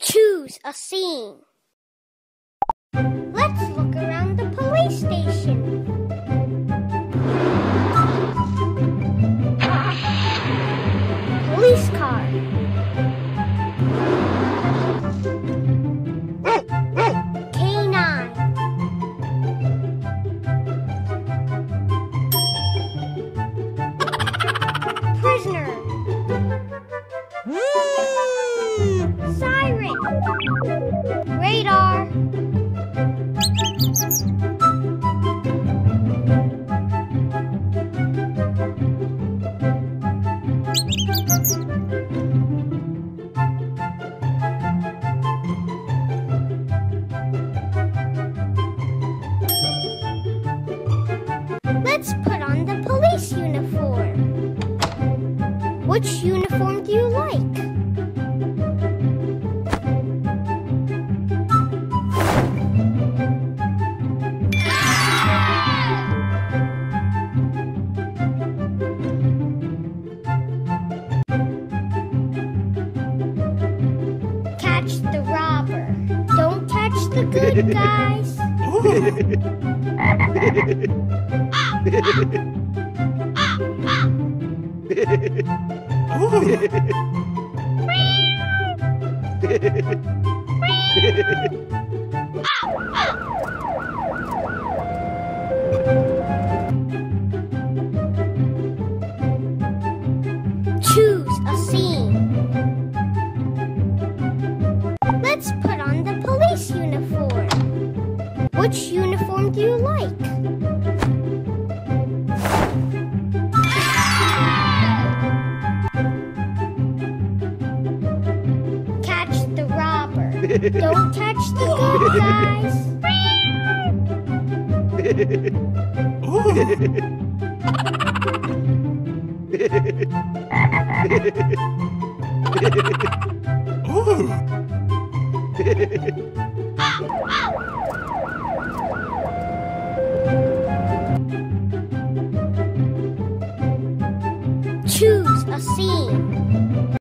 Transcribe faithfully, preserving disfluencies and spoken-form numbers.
Choose a scene. Let's look around the police station. Police car. Canine. Prisoner. Siren. Radar. Let's put on the police uniform. Which uniform do you like? Catch the robber. Don't catch the good guys. Choose a scene. Let's put on the police uniform. Which uniform do you like? Catch the robber. Don't catch the good guys. Choose a scene.